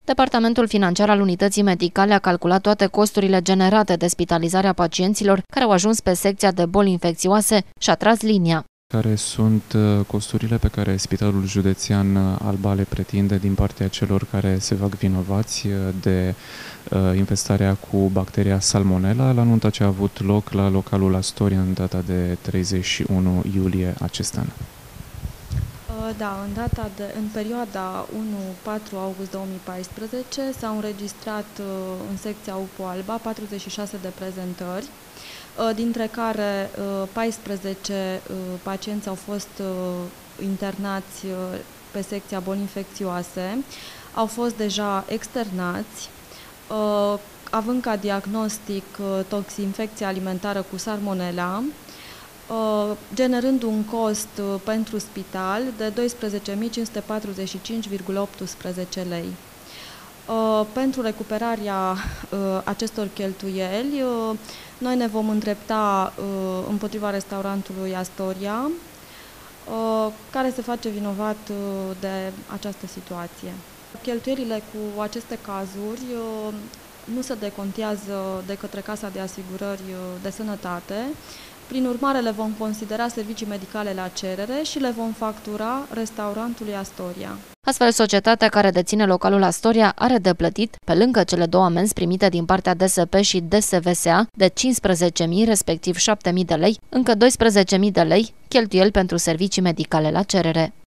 Departamentul financiar al unității medicale a calculat toate costurile generate de spitalizarea pacienților care au ajuns pe secția de boli infecțioase și a tras linia. Care sunt costurile pe care Spitalul Județean Alba le pretinde din partea celor care se fac vinovați de infestarea cu bacteria Salmonella la nunta ce a avut loc la localul Astoria în data de 31 iulie acest an? Da, în perioada 1-4 august 2014 s-au înregistrat în secția UPO Alba 46 de prezentări, dintre care 14 pacienți au fost internați pe secția boli infecțioase, au fost deja externați, având ca diagnostic toxinfecție alimentară cu Salmonella, generând un cost pentru spital de 12.545,18 lei. Pentru recuperarea acestor cheltuieli, noi ne vom îndrepta împotriva restaurantului Astoria, care se face vinovat de această situație. Cheltuielile cu aceste cazuri nu se decontează de către Casa de Asigurări de Sănătate. Prin urmare, le vom considera servicii medicale la cerere și le vom factura restaurantului Astoria. Astfel, societatea care deține localul Astoria are de plătit, pe lângă cele 2 amenzi primite din partea DSP și DSVSA de 15.000, respectiv 7.000 de lei, încă 12.000 de lei, cheltuieli pentru servicii medicale la cerere.